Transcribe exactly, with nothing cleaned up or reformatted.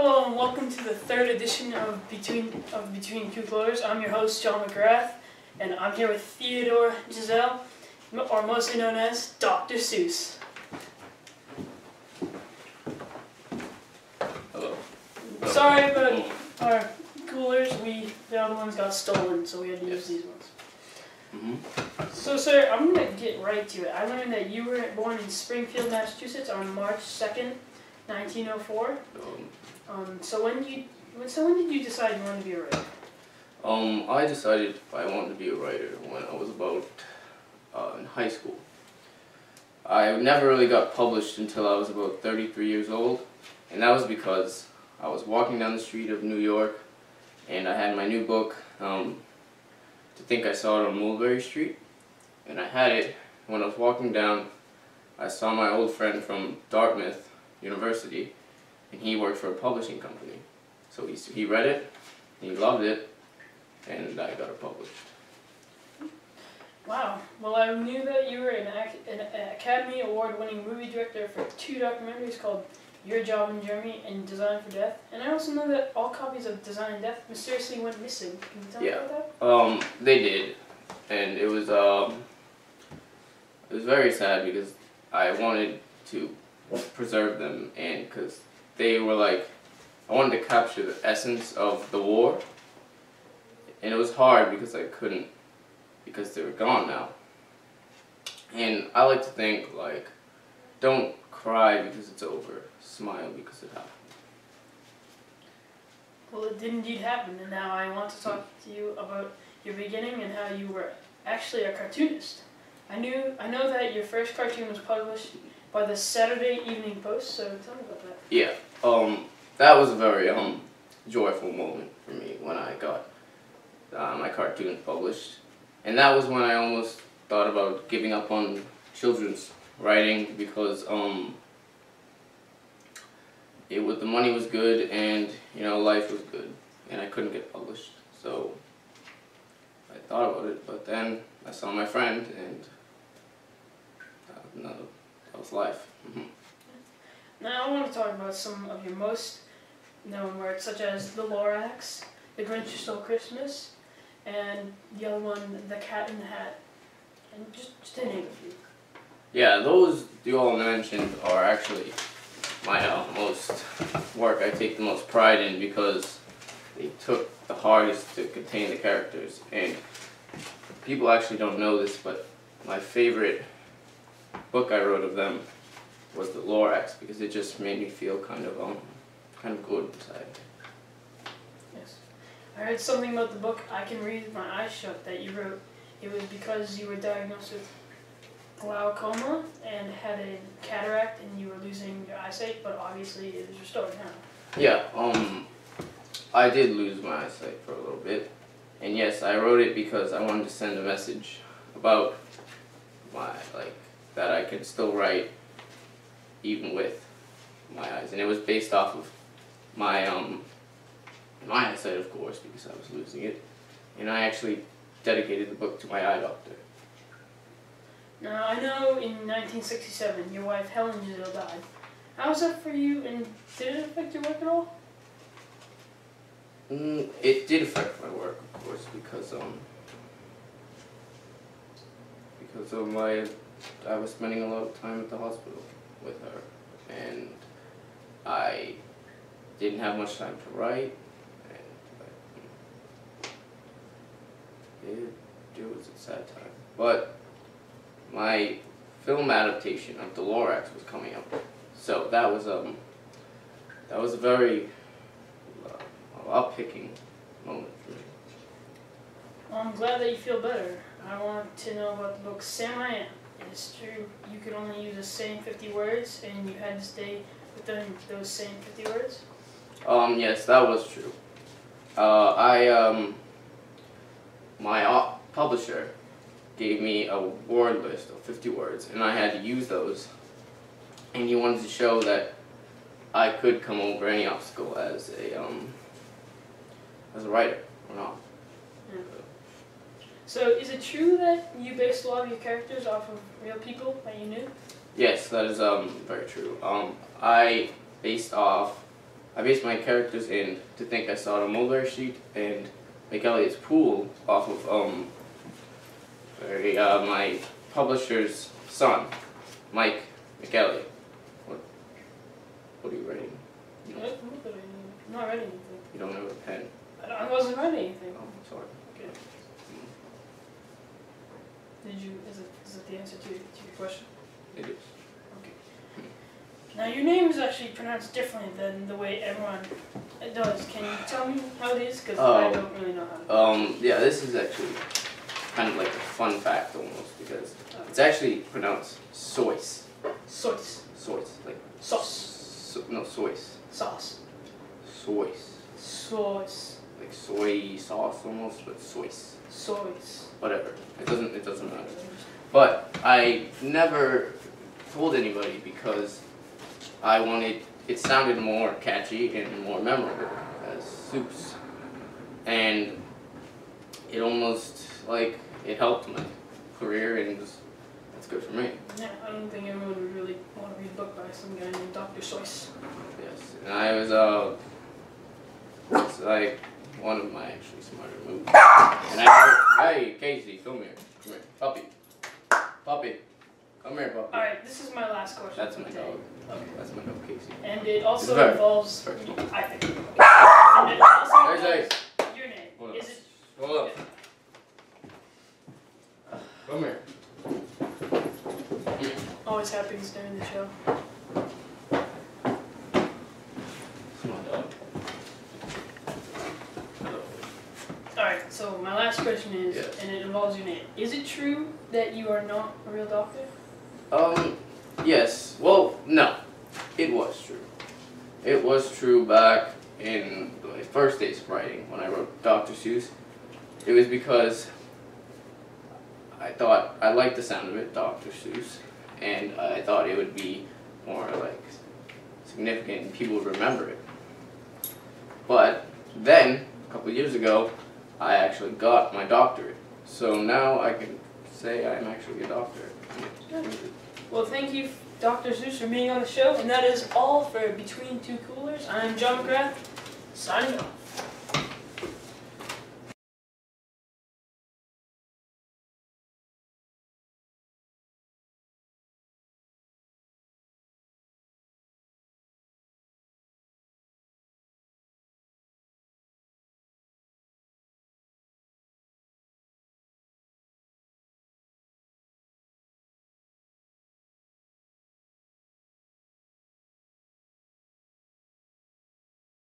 Hello and welcome to the third edition of Between of Between Two Colors. I'm your host John McGrath, and I'm here with Theodore Giselle, or mostly known as Doctor Seuss. Hello. Sorry about our coolers. We the other ones got stolen, so we had to use these ones. Mm-hmm. So, sir, I'm gonna get right to it. I learned that you were born in Springfield, Massachusetts, on March second, nineteen oh four. Um, Um, so when you, when, so when did you decide you wanted to be a writer? um, I decided I wanted to be a writer when I was about uh, in high school. I never really got published until I was about thirty-three years old, and that was because I was walking down the street of New York, and I had my new book, um, To Think I Saw It on Mulberry Street, and I had it. When I was walking down, I saw my old friend from Dartmouth University, and he worked for a publishing company. So he, he read it, he loved it, and I got it published. Wow. Well, I knew that you were an, ac an Academy Award-winning movie director for two documentaries called Your Job in Germany and Design for Death. And I also know that all copies of Design and Death mysteriously went missing. Can you tell Yeah. me about that? Um, they did, and it was um, it was very sad because I wanted to preserve them, and because they were like, I wanted to capture the essence of the war, and it was hard because I couldn't, because they were gone now. And I like to think, like, don't cry because it's over, smile because it happened. Well, it did indeed happen, and now I want to talk to you about your beginning and how you were actually a cartoonist. I knew, I know that your first cartoon was published by the Saturday Evening Post, so tell me about that. Yeah, um, that was a very um, joyful moment for me when I got uh, my cartoon published. And that was when I almost thought about giving up on children's writing because um, it was, the money was good and, you know, life was good, and I couldn't get published. So I thought about it, but then I saw my friend, and uh, no, that was life. Mm-hmm. Now I want to talk about some of your most known works, such as The Lorax, The Grinch Who Stole Christmas, and the other one, The Cat in the Hat, and just, just to name a few. Yeah, those you all mentioned are actually my uh, most work I take the most pride in because they took the hardest to contain the characters. And people actually don't know this, but my favorite book I wrote of them was The Lorax because it just made me feel kind of um kind of good inside. Yes. I heard something about the book, I Can Read with My Eyes Shut, that you wrote. It was because you were diagnosed with glaucoma and had a cataract and you were losing your eyesight, but obviously it is restored now. Yeah, um, I did lose my eyesight for a little bit, and yes, I wrote it because I wanted to send a message about my, like, that I could still write even with my eyes, and it was based off of my, um, my eyesight, of course, because I was losing it, and I actually dedicated the book to my eye doctor. Now, I know in nineteen sixty-seven your wife Helen Giselle died. How was that for you, and did it affect your work at all? Mm, it did affect my work, of course, because, um, because of my, I was spending a lot of time at the hospital with her, and I didn't have much time to write, and it, it was a sad time. But my film adaptation of The Lorax was coming up, so that was um that was a very uh, up-picking moment for me. Well, I'm glad that you feel better. I want to know about the book Sam I Am. It's true you could only use the same fifty words, and you had to stay within those same fifty words? Um, yes, that was true. Uh, I, um, my uh, publisher gave me a word list of fifty words, and I had to use those. And he wanted to show that I could come over any obstacle as a, um, as a writer, or not. Yeah. So, is it true that you based a lot of your characters off of real people that you knew? Yes, that is um, very true. Um, I based off I based my characters in To Think I Saw the Mulberry Sheet and McElligot's Pool off of um, very, uh, my publisher's son, Mike McElligott. What, what are you writing? You don't, I'm not writing anything. you don't have a pen? I, don't- I wasn't writing anything. Oh, sorry. Okay. Did you, is it, is it the answer to, to your question? It is. Okay. Now your name is actually pronounced differently than the way everyone it does. Can you tell me how it is? Because I Oh. don't really know how to. Um, yeah, this is actually kind of like a fun fact almost because it's actually pronounced Soyce. Soyce. Soyce. Like, Sauce. so, no, Soyce. Sauce. Soyce. Sauce. Like soy sauce almost, but Soyce. Soyce. Whatever. It doesn't, it doesn't matter. But I never told anybody because I wanted, it sounded more catchy and more memorable as Seuss. And it almost, like, it helped my career and it was, that's good for me. Yeah, I don't think everyone would really want to read a book by some guy named Doctor Seuss. Yes. And I was, uh, it's like one of my actually smarter movies. And I heard, hey, Casey, come here. Come here. Puppy. Puppy. Come here, puppy. Alright, this is my last question. That's my dog. Okay. That's my dog, Casey. And it also very- involves, very cool. I think. And it also There's involves Ace. your name. Hold on. Is it? Hold up. Come here. Always happens during the show. Come on, dog. Hello. Alright, so my last question is, Yes. and it involves your name. Is it true that you are not a real doctor? Um, yes. Well, no. It was true. It was true back in my first days of writing when I wrote Doctor Seuss. It was because I thought I liked the sound of it, Doctor Seuss, and I thought it would be more like significant and people would remember it. But then, a couple of years ago, I actually got my doctorate. So now I can say I'm actually a doctor. Well, thank you, Doctor Seuss, for being on the show, and that is all for Between Two Coolers. I'm John McGrath, signing off.